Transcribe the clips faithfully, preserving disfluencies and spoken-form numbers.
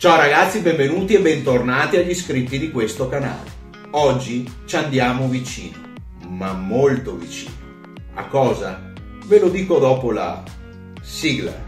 Ciao ragazzi, benvenuti e bentornati agli iscritti di questo canale. Oggi ci andiamo vicino, ma molto vicino. A cosa? Ve lo dico dopo la sigla.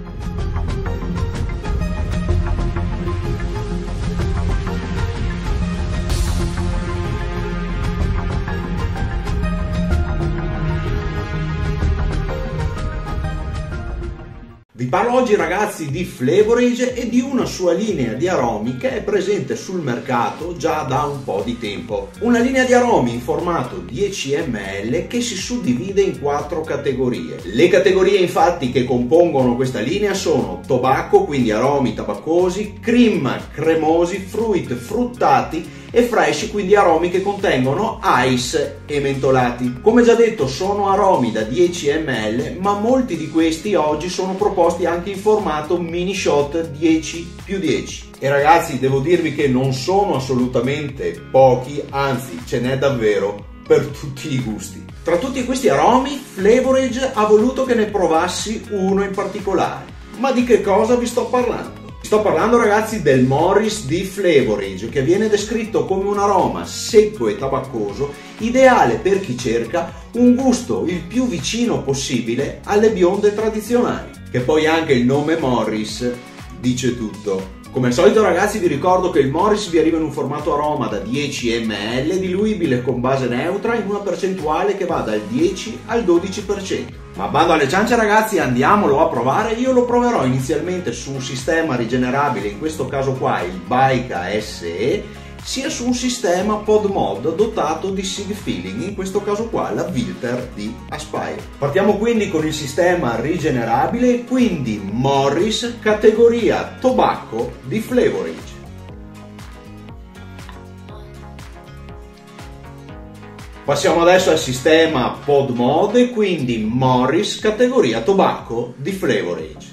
Vi parlo oggi ragazzi di Flavorage e di una sua linea di aromi che è presente sul mercato già da un po' di tempo. Una linea di aromi in formato dieci millilitri che si suddivide in quattro categorie. Le categorie infatti che compongono questa linea sono tobacco, quindi aromi tabaccosi, cream cremosi, fruit fruttati e fresh, quindi aromi che contengono ice e mentolati. Come già detto, sono aromi da dieci millilitri, ma molti di questi oggi sono proposti anche in formato mini shot dieci più dieci. E ragazzi, devo dirvi che non sono assolutamente pochi, anzi ce n'è davvero per tutti i gusti. Tra tutti questi aromi, Flavorage ha voluto che ne provassi uno in particolare. Ma di che cosa vi sto parlando? Sto parlando ragazzi del Morris di Flavorage, che viene descritto come un aroma secco e tabaccoso, ideale per chi cerca un gusto il più vicino possibile alle bionde tradizionali. Che poi anche il nome Morris dice tutto. Come al solito ragazzi vi ricordo che il Morris vi arriva in un formato aroma da dieci millilitri, diluibile con base neutra in una percentuale che va dal dieci al dodici per cento. Ma bando alle ciance ragazzi, andiamolo a provare. Io lo proverò inizialmente su un sistema rigenerabile, in questo caso qua il Baika S E, sia su un sistema pod mod dotato di sig filling, in questo caso qua la Vilter di Aspire. Partiamo quindi con il sistema rigenerabile, quindi Morris categoria tobacco di Flavorage. Passiamo adesso al sistema pod mod e quindi Morris categoria tobacco di Flavorage.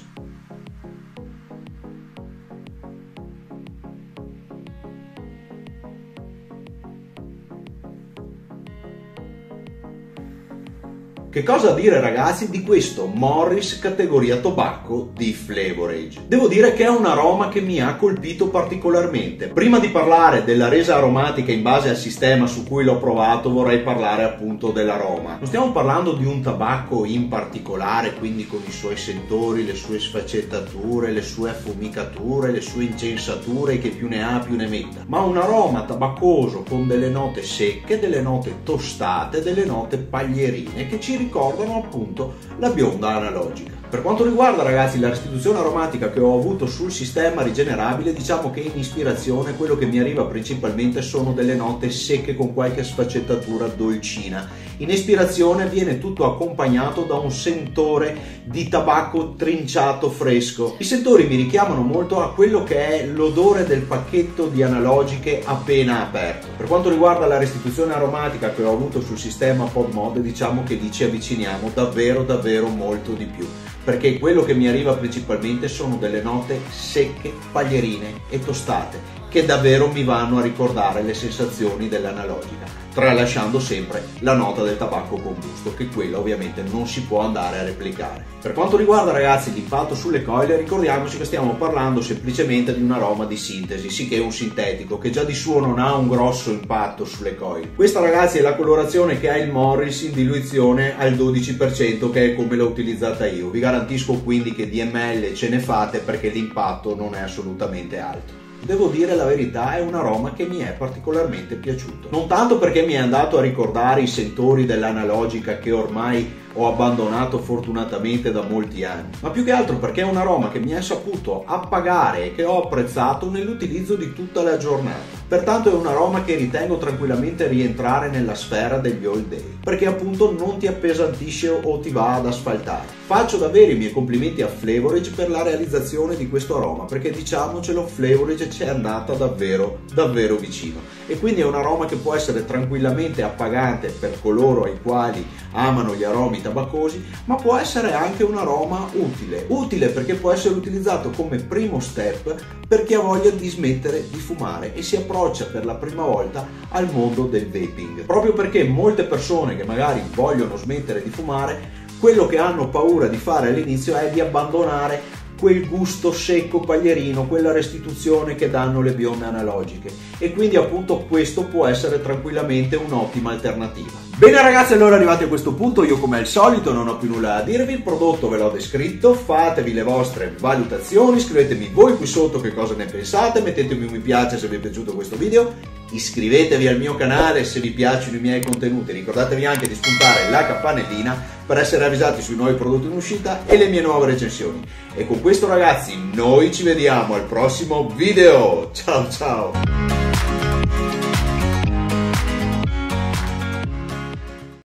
Che cosa dire ragazzi di questo Morris categoria tobacco di Flavorage? Devo dire che è un aroma che mi ha colpito particolarmente. Prima di parlare della resa aromatica in base al sistema su cui l'ho provato, vorrei parlare appunto dell'aroma. Non stiamo parlando di un tabacco in particolare, quindi con i suoi sentori, le sue sfaccettature, le sue affumicature, le sue incensature, che più ne ha più ne metta, ma un aroma tabaccoso con delle note secche, delle note tostate, delle note paglierine che ci ricordano appunto la bionda analogica. Per quanto riguarda ragazzi la restituzione aromatica che ho avuto sul sistema rigenerabile, diciamo che in ispirazione quello che mi arriva principalmente sono delle note secche con qualche sfaccettatura dolcina. In ispirazione viene tutto accompagnato da un sentore di tabacco trinciato fresco. I sentori mi richiamano molto a quello che è l'odore del pacchetto di analogiche appena aperto. Per quanto riguarda la restituzione aromatica che ho avuto sul sistema pod mod, diciamo che lì ci avviciniamo davvero davvero molto di più, perché quello che mi arriva principalmente sono delle note secche, paglierine e tostate, che davvero mi vanno a ricordare le sensazioni dell'analogica, tralasciando sempre la nota del tabacco combusto, che quella ovviamente non si può andare a replicare. Per quanto riguarda ragazzi l'impatto sulle coile, ricordiamoci che stiamo parlando semplicemente di un aroma di sintesi, sì che è un sintetico, che già di suo non ha un grosso impatto sulle coile. Questa ragazzi è la colorazione che ha il Morris in diluizione al dodici per cento, che è come l'ho utilizzata io. Vi garantisco quindi che di ml ce ne fate, perché l'impatto non è assolutamente alto. Devo dire la verità, è un aroma che mi è particolarmente piaciuto. Non tanto perché mi è andato a ricordare i sentori dell'analogica che ormai ho abbandonato fortunatamente da molti anni, ma più che altro perché è un aroma che mi è saputo appagare e che ho apprezzato nell'utilizzo di tutta la giornata. Pertanto è un aroma che ritengo tranquillamente rientrare nella sfera degli all day, perché appunto non ti appesantisce o ti va ad asfaltare. Faccio davvero i miei complimenti a Flavorage per la realizzazione di questo aroma, perché diciamocelo, Flavorage ci è andata davvero davvero vicino, e quindi è un aroma che può essere tranquillamente appagante per coloro ai quali amano gli aromi tabaccosi, ma può essere anche un aroma utile utile perché può essere utilizzato come primo step per chi ha voglia di smettere di fumare e si approccia per la prima volta al mondo del vaping, proprio perché molte persone che magari vogliono smettere di fumare, quello che hanno paura di fare all'inizio è di abbandonare quel gusto secco paglierino, quella restituzione che danno le biome analogiche, e quindi appunto questo può essere tranquillamente un'ottima alternativa. Bene ragazzi, allora arrivati a questo punto io come al solito non ho più nulla da dirvi, il prodotto ve l'ho descritto, fatevi le vostre valutazioni, scrivetemi voi qui sotto che cosa ne pensate, mettetemi un mi piace se vi è piaciuto questo video, iscrivetevi al mio canale se vi piacciono i miei contenuti, ricordatevi anche di spuntare la campanellina per essere avvisati sui nuovi prodotti in uscita e le mie nuove recensioni. E con questo ragazzi noi ci vediamo al prossimo video, ciao ciao!